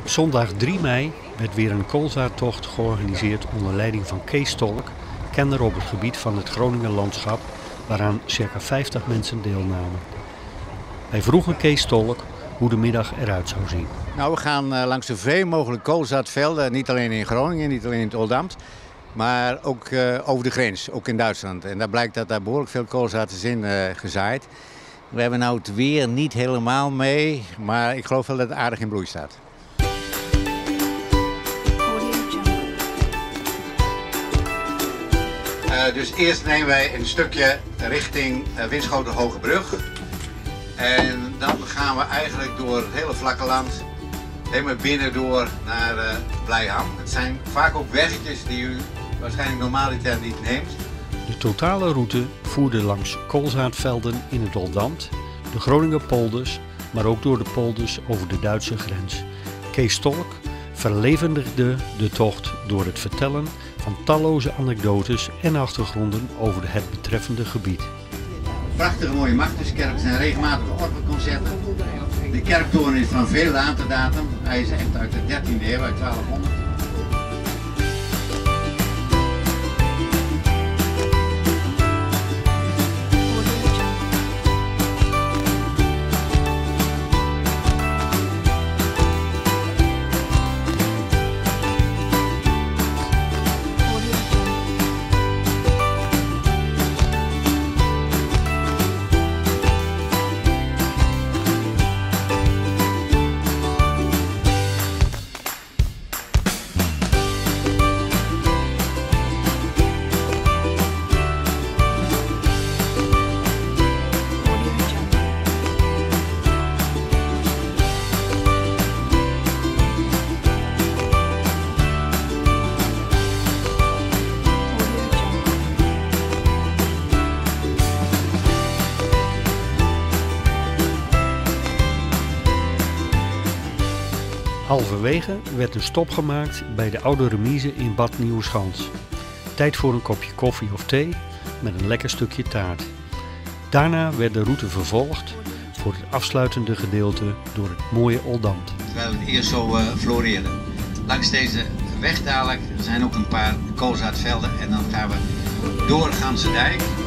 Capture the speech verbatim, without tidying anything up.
Op zondag drie mei werd weer een koolzaadtocht georganiseerd onder leiding van Kees Tolk, kenner op het gebied van het Groninger landschap, waaraan circa vijftig mensen deelnamen. Wij vroegen Kees Tolk hoe de middag eruit zou zien. Nou, we gaan uh, langs zoveel mogelijk koolzaadvelden, niet alleen in Groningen, niet alleen in het Oldambt, maar ook uh, over de grens, ook in Duitsland. En daar blijkt dat daar behoorlijk veel koolzaad is in uh, gezaaid. We hebben nou het weer niet helemaal mee, maar ik geloof wel dat het aardig in bloei staat. Uh, dus eerst nemen wij een stukje richting uh, Winschoten-Hogebrug. En dan gaan we eigenlijk door het hele vlakke land, helemaal binnendoor naar uh, Blijham. Het zijn vaak ook weggetjes die u waarschijnlijk normaliter niet neemt. De totale route voerde langs koolzaadvelden in het Oldambt, de Groninger polders, maar ook door de polders over de Duitse grens. Kees Tolk verlevendigde de tocht door het vertellen van talloze anekdotes en achtergronden over het betreffende gebied. Prachtige mooie Martinuskerk, zijn regelmatige orgelconcerten. De kerktoren is van veel later datum. Hij is echt uit de dertiende eeuw, uit twaalfhonderd. Halverwege werd een stop gemaakt bij de oude remise in Bad Nieuweschans. Tijd voor een kopje koffie of thee met een lekker stukje taart. Daarna werd de route vervolgd voor het afsluitende gedeelte door het mooie Oldambt. Terwijl het eerst zo uh, floreerde. Langs deze weg dadelijk zijn ook een paar koolzaadvelden en dan gaan we door Ganse Dijk.